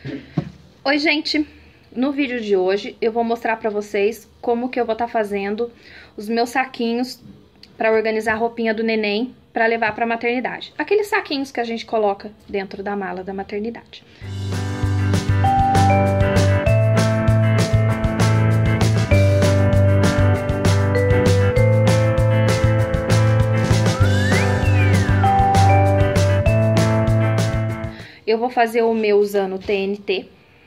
Oi, gente! No vídeo de hoje eu vou mostrar pra vocês como que eu vou estar fazendo os meus saquinhos pra organizar a roupinha do neném pra levar pra maternidade. Aqueles saquinhos que a gente coloca dentro da mala da maternidade. Eu vou fazer o meu usando TNT,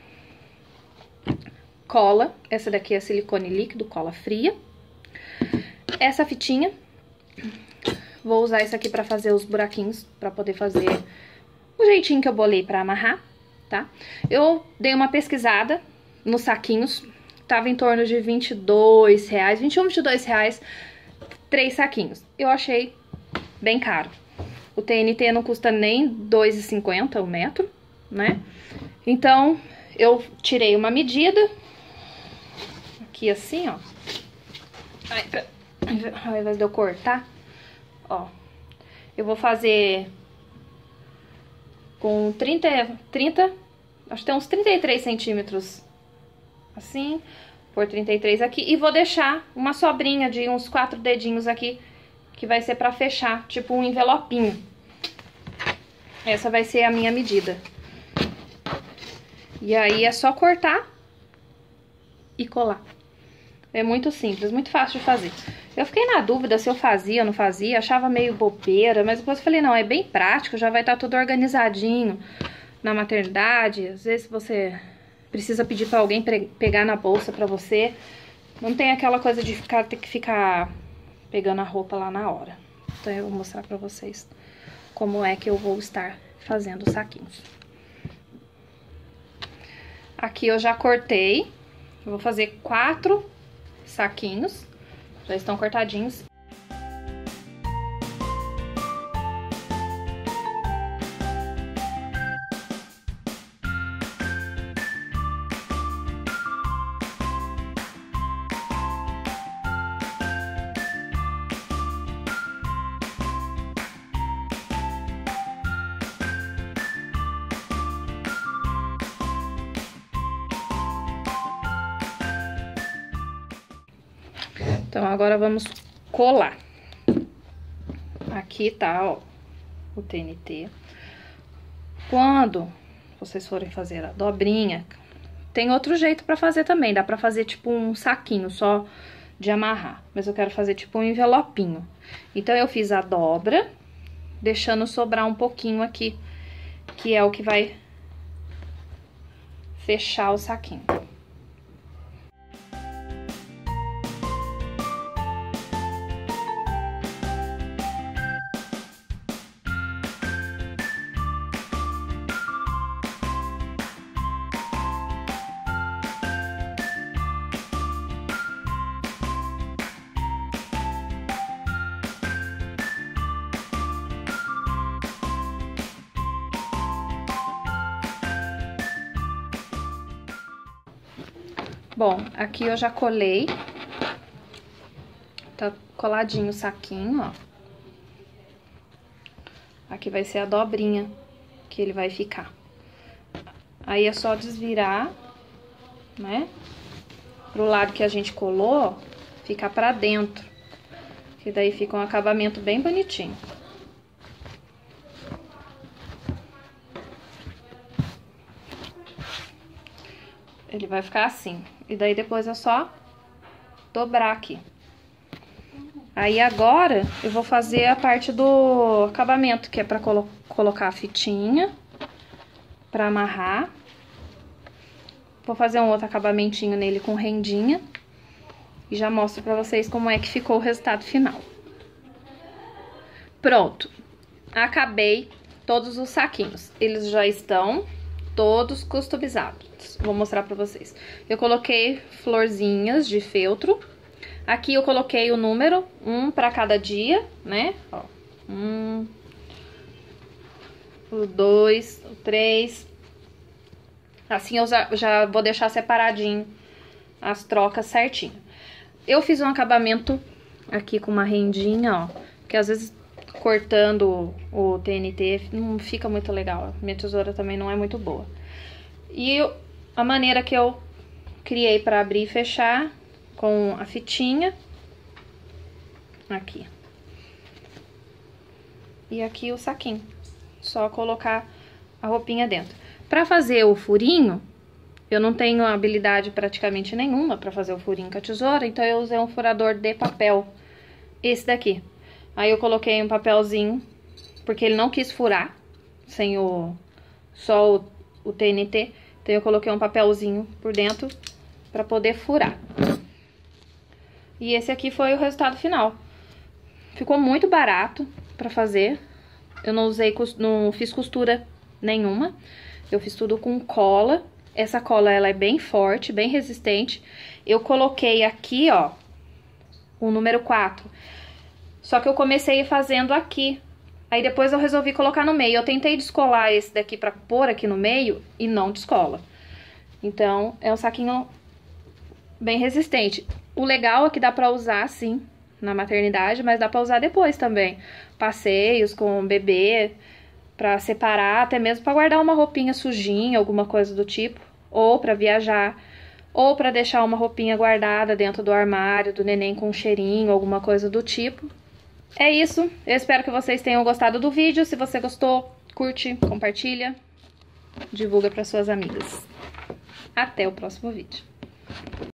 cola, essa daqui é silicone líquido, cola fria. Essa fitinha, vou usar isso aqui pra fazer os buraquinhos, pra poder fazer o jeitinho que eu bolei pra amarrar, tá? Eu dei uma pesquisada nos saquinhos, tava em torno de R$22, 21, R$22, 3 saquinhos. Eu achei bem caro. O TNT não custa nem R$2,50 o metro, né? Então, eu tirei uma medida. Aqui assim, ó. Ao invés de eu cortar, ó. Eu vou fazer com 30, acho que tem uns 33 centímetros. Assim, por 33 aqui. E vou deixar uma sobrinha de uns 4 dedinhos aqui, que vai ser pra fechar, tipo um envelopinho. Essa vai ser a minha medida. E aí é só cortar e colar. É muito simples, muito fácil de fazer. Eu fiquei na dúvida se eu fazia ou não fazia, achava meio bobeira, mas depois eu falei, não, é bem prático, já vai estar tudo organizadinho na maternidade. Às vezes você precisa pedir pra alguém pegar na bolsa pra você. Não tem aquela coisa de ter que ficar pegando a roupa lá na hora. Então eu vou mostrar pra vocês como é que eu vou estar fazendo os saquinhos. Aqui eu já cortei. Eu vou fazer 4 saquinhos. Já estão cortadinhos. Então, agora vamos colar. Aqui tá, ó, o TNT. Quando vocês forem fazer a dobrinha, tem outro jeito pra fazer também. Dá pra fazer tipo um saquinho só de amarrar. Mas eu quero fazer tipo um envelopinho. Então, eu fiz a dobra, deixando sobrar um pouquinho aqui, que é o que vai fechar o saquinho. Bom, aqui eu já colei. Tá coladinho o saquinho, ó. Aqui vai ser a dobrinha que ele vai ficar. Aí é só desvirar, né? Pro lado que a gente colou, ficar pra dentro. Que daí fica um acabamento bem bonitinho. Ele vai ficar assim. E daí depois é só dobrar aqui. Aí agora eu vou fazer a parte do acabamento, que é pra colocar a fitinha, pra amarrar. Vou fazer um outro acabamentinho nele com rendinha. E já mostro pra vocês como é que ficou o resultado final. Pronto. Acabei todos os saquinhos. Eles já estão todos customizados. Vou mostrar pra vocês. Eu coloquei florzinhas de feltro. Aqui eu coloquei o número, 1 pra cada dia, né? Ó, 1, o 2, o 3. Assim eu já vou deixar separadinho as trocas certinho. Eu fiz um acabamento aqui com uma rendinha, ó. Que às vezes cortando o TNT não fica muito legal. Minha tesoura também não é muito boa. E a maneira que eu criei para abrir e fechar com a fitinha. Aqui. E aqui o saquinho. Só colocar a roupinha dentro. Para fazer o furinho, eu não tenho habilidade praticamente nenhuma para fazer o furinho com a tesoura, então eu usei um furador de papel. Esse daqui. Aí eu coloquei um papelzinho, porque ele não quis furar, sem só o TNT. Então eu coloquei um papelzinho por dentro para poder furar. E esse aqui foi o resultado final. Ficou muito barato para fazer. Eu não fiz costura nenhuma. Eu fiz tudo com cola. Essa cola, ela é bem forte, bem resistente. Eu coloquei aqui, ó, o número 4. Só que eu comecei fazendo aqui. Aí depois eu resolvi colocar no meio. Eu tentei descolar esse daqui pra pôr aqui no meio e não descola. Então, é um saquinho bem resistente. O legal é que dá pra usar, sim, na maternidade, mas dá pra usar depois também. Passeios com o bebê, pra separar, até mesmo pra guardar uma roupinha sujinha, alguma coisa do tipo. Ou pra viajar, ou pra deixar uma roupinha guardada dentro do armário do neném com um cheirinho, alguma coisa do tipo. É isso, eu espero que vocês tenham gostado do vídeo. Se você gostou, curte, compartilha, divulga para suas amigas. Até o próximo vídeo.